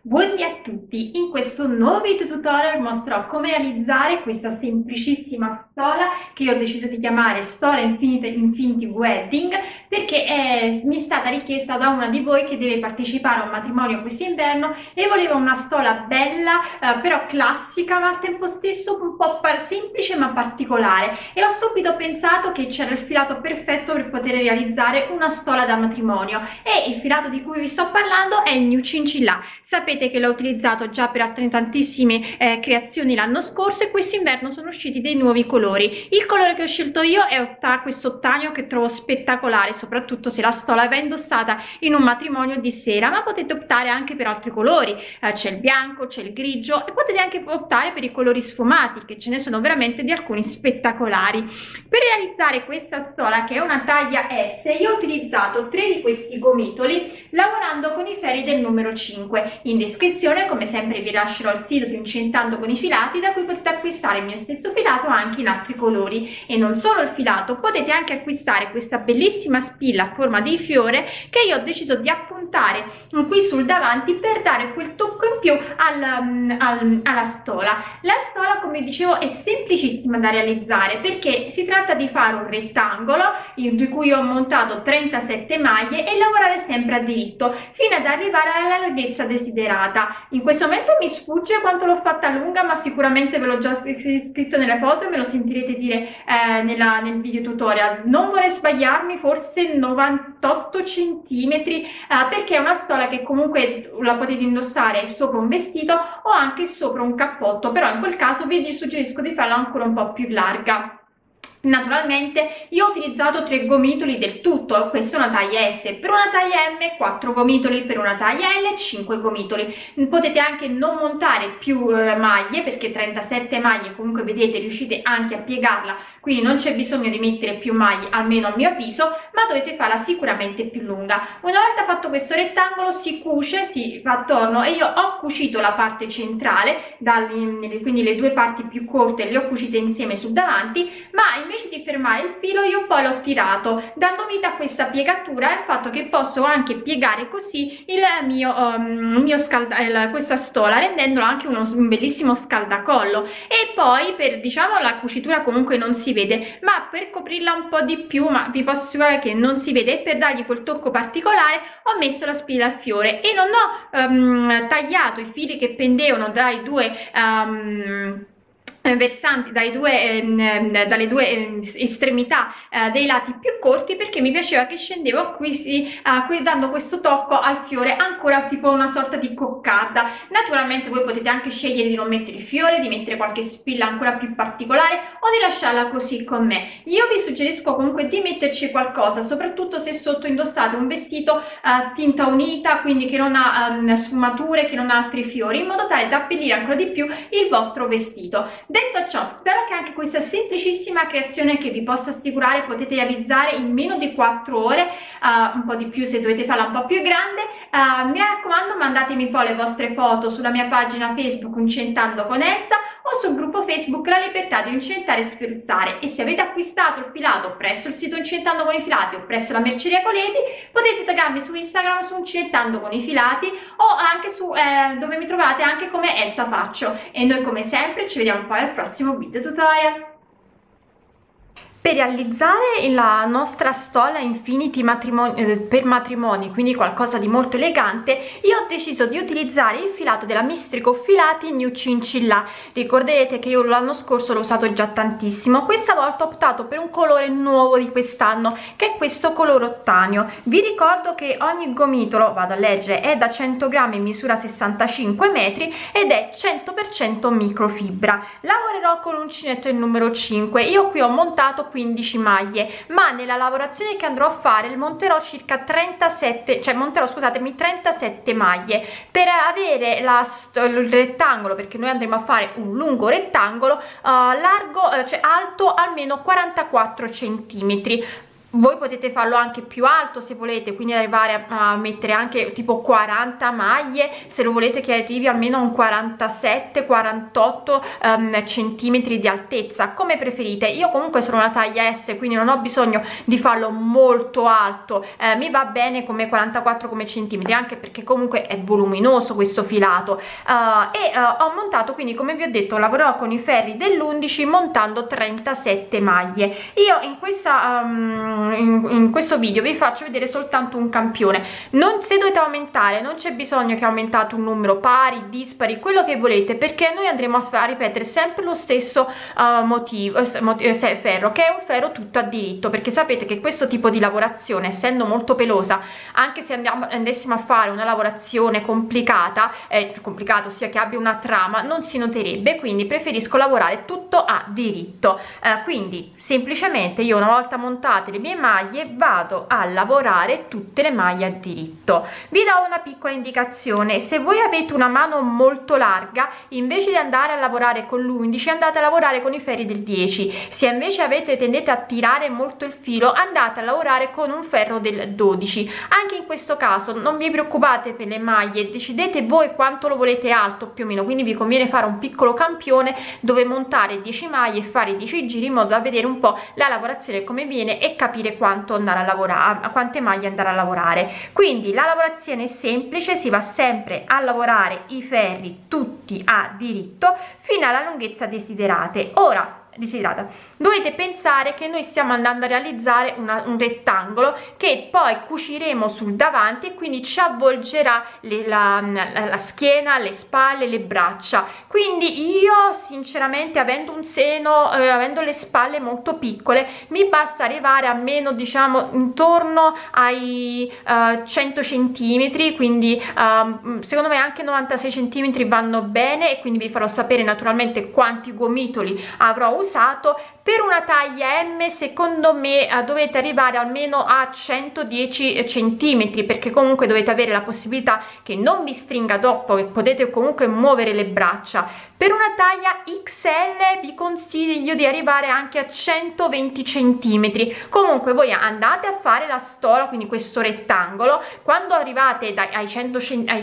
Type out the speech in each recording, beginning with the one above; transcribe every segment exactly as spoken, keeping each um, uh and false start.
Buondì a tutti! In questo nuovo video tutorial mostrerò come realizzare questa semplicissima stola che io ho deciso di chiamare Stola Infinite Infinity Wedding perché è, mi è stata richiesta da una di voi che deve partecipare a un matrimonio quest'inverno e voleva una stola bella eh, però classica, ma al tempo stesso un po' semplice ma particolare, e ho subito pensato che c'era il filato perfetto per poter realizzare una stola da matrimonio. E il filato di cui vi sto parlando è il New Cincilla. Sapete che l'ho utilizzato già per altre tantissime eh, creazioni l'anno scorso, e quest'inverno sono usciti dei nuovi colori. Il colore che ho scelto io è questo ottanio, che trovo spettacolare, soprattutto se la stola va indossata in un matrimonio di sera, ma potete optare anche per altri colori. Eh, c'è il bianco, c'è il grigio, e potete anche optare per i colori sfumati, che ce ne sono veramente di alcuni spettacolari. Per realizzare questa stola, che è una taglia S, io ho utilizzato tre di questi gomitoli lavorando con i ferri del numero cinque. In descrizione, come sempre, vi lascerò il sito di Incentando con i Filati, da cui potete acquistare il mio stesso filato anche in altri colori. E non solo il filato, potete anche acquistare questa bellissima spilla a forma di fiore che io ho deciso di appuntare qui sul davanti per dare quel tocco in più al, al, alla stola. La stola, come dicevo, è semplicissima da realizzare perché si tratta di fare un rettangolo di cui ho montato trentasette maglie e lavorare sempre a diritto fino ad arrivare alla larghezza desiderata. In questo momento mi sfugge quanto l'ho fatta lunga, ma sicuramente ve l'ho già scritto nelle foto e me lo sentirete dire eh, nella, nel video tutorial. Non vorrei sbagliarmi, forse novantotto centimetri, eh, perché è una stola che comunque la potete indossare sopra un vestito o anche sopra un cappotto, però in quel caso vi suggerisco di farla ancora un po' più larga. Naturalmente io ho utilizzato tre gomitoli del tutto, questa è una taglia S, per una taglia M quattro gomitoli, per una taglia L cinque gomitoli. Potete anche non montare più eh, maglie, perché trentasette maglie comunque vedete riuscite anche a piegarla, quindi non c'è bisogno di mettere più maglie, almeno a mio avviso, ma dovete farla sicuramente più lunga. Una volta fatto questo rettangolo si cuce, si fa attorno, e io ho cucito la parte centrale, quindi le due parti più corte le ho cucite insieme sul davanti, ma invece invece di fermare il filo io poi l'ho tirato, dando vita a questa piegatura e al fatto che posso anche piegare così il mio, um, mio scalda, il, questa stola, rendendola anche uno, un bellissimo scaldacollo. E poi, per diciamo la cucitura comunque non si vede, ma per coprirla un po' di più, ma vi posso assicurare che non si vede, e per dargli quel tocco particolare ho messo la spilla al fiore e non ho um, tagliato i fili che pendevano dai due um, versanti, dai due, ehm, dalle due ehm, estremità eh, dei lati più corti, perché mi piaceva che scendevo qui, si, uh, qui dando questo tocco al fiore, ancora tipo una sorta di coccarda. Naturalmente voi potete anche scegliere di non mettere il fiore, di mettere qualche spilla ancora più particolare o di lasciarla così con me. Io vi suggerisco comunque di metterci qualcosa, soprattutto se sotto indossate un vestito uh, tinta unita, quindi che non ha um, sfumature, che non ha altri fiori, in modo tale da abbellire ancora di più il vostro vestito. Detto ciò, spero che anche questa semplicissima creazione, che vi posso assicurare potete realizzare in meno di quattro ore, uh, un po' di più se dovete farla un po' più grande. Uh, mi raccomando, mandatemi poi le vostre foto sulla mia pagina Facebook Incentando con Elsa o sul gruppo Facebook La Libertà di Incentare e Sferzare. E se avete acquistato il filato presso il sito Incentando con i Filati o presso la merceria Coleti, potete taggarmi su Instagram su Incentando con i Filati o anche su eh, dove mi trovate anche come Elsa Faccio. E noi come sempre ci vediamo poi al prossimo video tutorial. Per realizzare la nostra stola Infinity matrimoni, eh, per matrimoni, quindi qualcosa di molto elegante, io ho deciso di utilizzare il filato della Mistrico Filati New Cincilla. Ricorderete che io l'anno scorso l'ho usato già tantissimo, questa volta ho optato per un colore nuovo di quest'anno, che è questo colore ottanio. Vi ricordo che ogni gomitolo, vado a leggere, è da cento grammi, misura sessantacinque metri ed è cento per cento microfibra. Lavorerò con l'uncinetto il numero cinque, io qui ho montato quindici maglie, ma nella lavorazione che andrò a fare monterò circa trentasette, cioè monterò scusatemi trentasette maglie per avere la, il rettangolo, perché noi andremo a fare un lungo rettangolo uh, largo, uh, cioè alto almeno quarantaquattro centimetri. Voi potete farlo anche più alto se volete, quindi arrivare a, a mettere anche tipo quaranta maglie, se lo volete che arrivi almeno a un quarantasette quarantotto um, centimetri di altezza, come preferite. Io comunque sono una taglia S, quindi non ho bisogno di farlo molto alto, eh, mi va bene come quarantaquattro come centimetri, anche perché comunque è voluminoso questo filato. Uh, e uh, ho montato, quindi come vi ho detto, lavorerò con i ferri dell'undici montando trentasette maglie. Io in questa um, In, in questo video vi faccio vedere soltanto un campione. Non, se dovete aumentare, non c'è bisogno che aumentate un numero pari, dispari, quello che volete, perché noi andremo a, far, a ripetere sempre lo stesso uh, motivo, eh, ferro, che è un ferro tutto a diritto, perché sapete che questo tipo di lavorazione, essendo molto pelosa, anche se andiamo, andassimo a fare una lavorazione complicata, eh, complicato sia che abbia una trama, non si noterebbe, quindi preferisco lavorare tutto a diritto. Eh, quindi semplicemente io, una volta montate le mie maglie, vado a lavorare tutte le maglie a diritto. Vi do una piccola indicazione: se voi avete una mano molto larga, invece di andare a lavorare con l'undici andate a lavorare con i ferri del dieci. Se invece avete tendete a tirare molto il filo, andate a lavorare con un ferro del dodici. Anche in questo caso non vi preoccupate per le maglie, decidete voi quanto lo volete alto più o meno, quindi vi conviene fare un piccolo campione dove montare dieci maglie e fare dieci giri in modo da vedere un po' la lavorazione come viene e capire quanto andare a lavorare, a quante maglie andare a lavorare. Quindi la lavorazione è semplice, si va sempre a lavorare i ferri tutti a diritto fino alla lunghezza desiderate. Ora desiderata dovete pensare che noi stiamo andando a realizzare una, un rettangolo che poi cuciremo sul davanti e quindi ci avvolgerà le, la, la, la schiena, le spalle, le braccia. Quindi io sinceramente, avendo un seno, eh, avendo le spalle molto piccole, mi basta arrivare a meno, diciamo intorno ai uh, cento centimetri, quindi uh, secondo me anche novantasei centimetri vanno bene, e quindi vi farò sapere naturalmente quanti gomitoli avrò usato. Per una taglia M secondo me eh, dovete arrivare almeno a centodieci centimetri, perché comunque dovete avere la possibilità che non vi stringa dopo, che potete comunque muovere le braccia. Per una taglia X L vi consiglio di arrivare anche a centoventi centimetri. Comunque voi andate a fare la stola, quindi questo rettangolo, quando arrivate dai, ai cento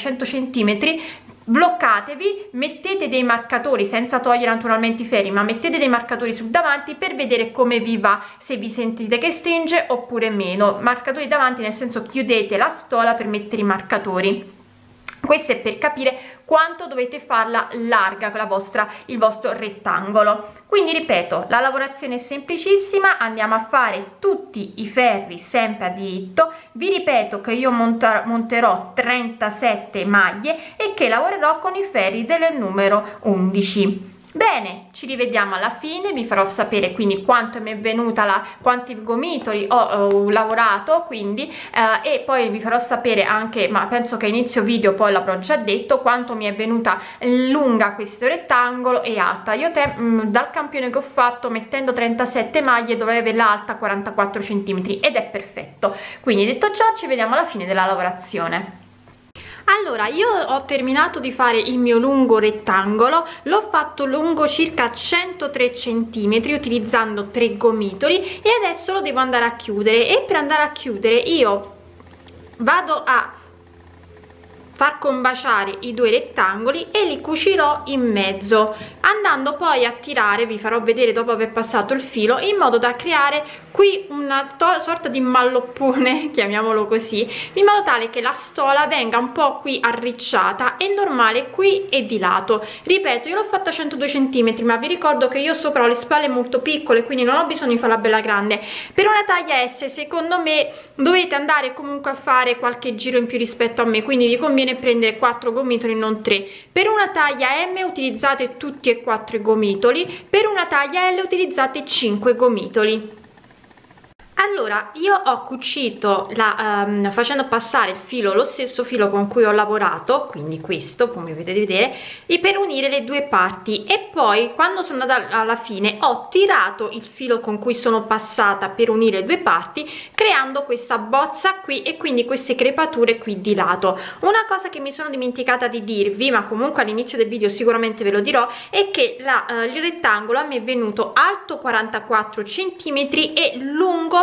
centimetri bloccatevi, mettete dei marcatori senza togliere naturalmente i ferri, ma mettete dei marcatori sul davanti per vedere come vi va, se vi sentite che stringe oppure meno. Marcatori davanti nel senso, chiudete la stola per mettere i marcatori. Questo è per capire quanto dovete farla larga la vostra, il vostro rettangolo. Quindi ripeto, la lavorazione è semplicissima, andiamo a fare tutti i ferri sempre a diritto. Vi ripeto che io monter, monterò trentasette maglie e che lavorerò con i ferri del numero undici. Bene, ci rivediamo alla fine, vi farò sapere quindi quanto mi è venuta la, quanti gomitoli ho, ho lavorato, quindi eh, e poi vi farò sapere anche, ma penso che a inizio video poi l'avrò già detto, quanto mi è venuta lunga questo rettangolo e alta. Io te, mh, dal campione che ho fatto mettendo trentasette maglie dovrei avere l'alta quarantaquattro centimetri ed è perfetto. Quindi detto ciò, ci vediamo alla fine della lavorazione. Allora, io ho terminato di fare il mio lungo rettangolo, l'ho fatto lungo circa centotré centimetri utilizzando tre gomitoli e adesso lo devo andare a chiudere. E per andare a chiudere io vado a far combaciare i due rettangoli e li cucirò in mezzo, andando poi a tirare, vi farò vedere dopo aver passato il filo, in modo da creare qui una sorta di malloppone, chiamiamolo così, in modo tale che la stola venga un po' qui arricciata e normale qui e di lato. Ripeto, io l'ho fatta a centodue centimetri, ma vi ricordo che io sopra ho le spalle molto piccole, quindi non ho bisogno di farla bella grande. Per una taglia S secondo me dovete andare comunque a fare qualche giro in più rispetto a me, quindi vi conviene prendere quattro gomitoli, non tre. Per una taglia M utilizzate tutti e quattro i gomitoli, per una taglia L utilizzate cinque gomitoli. Allora, io ho cucito la, um, facendo passare il filo, lo stesso filo con cui ho lavorato, quindi questo, come potete vedere, e per unire le due parti, e poi quando sono andata alla fine ho tirato il filo con cui sono passata per unire le due parti, creando questa bozza qui e quindi queste crepature qui di lato. Una cosa che mi sono dimenticata di dirvi, ma comunque all'inizio del video sicuramente ve lo dirò, è che la, uh, il rettangolo a me è venuto alto quarantaquattro centimetri e lungo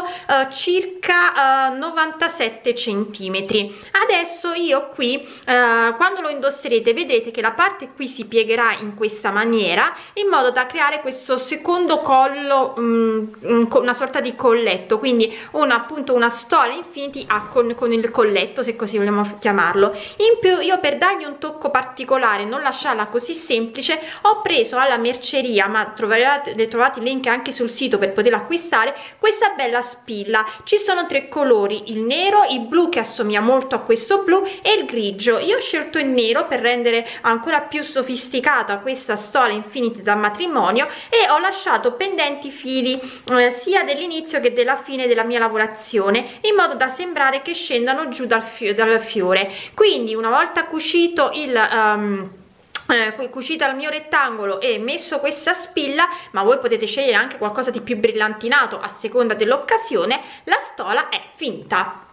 uh, circa uh, novantasette centimetri. Adesso io qui uh, quando lo indosserete vedrete che la parte qui si piegherà in questa maniera, in modo da creare questo secondo collo, um, una sorta di colletto, quindi una appunto una stola infinity a con, con il colletto, se così vogliamo chiamarlo. In più io, per dargli un tocco particolare, non lasciarla così semplice, ho preso alla merceria, ma troverete, le trovate il link anche sul sito per poterla acquistare, questa bella spilla. Ci sono tre colori: il nero, il blu che assomiglia molto a questo blu e il grigio. Io ho scelto il nero per rendere ancora più sofisticata questa stola infinity da matrimonio, e ho lasciato pendenti fili eh, sia dell'inizio che della fine della mia lavorazione, in modo da sembrare che scendano giù dal, fio dal fiore. Quindi una volta cucito il um, Eh, cucita il mio rettangolo e messo questa spilla, ma voi potete scegliere anche qualcosa di più brillantinato a seconda dell'occasione, la stola è finita.